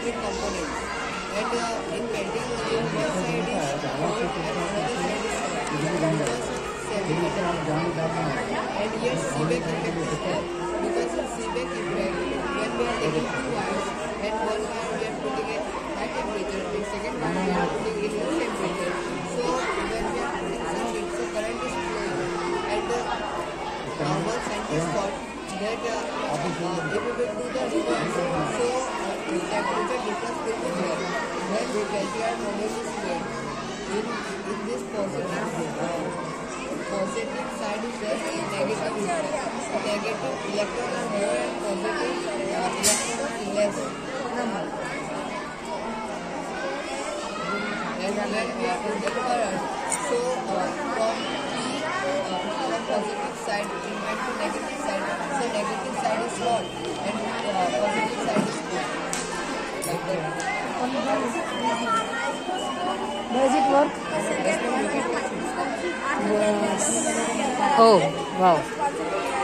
electric components. And in painting, one side is gold and another side is and yet seeback effect is there. Because in seeback effect, when we are taking two wires and one wire we are putting it high temperature, and second wire we are putting it low temperature. So when we are putting circuit, so current is flowing, and one scientist thought that if we will do the reverse, so temperature difference will be there. When the Peltier model is made, in this positive side is there and negative is there. Negative electron are more and positive electron are less. And when we are putting current, so from positive side we went to negative side. So negative side is hot and positive side is cool. Like that. Does it work? Yes. Oh, wow.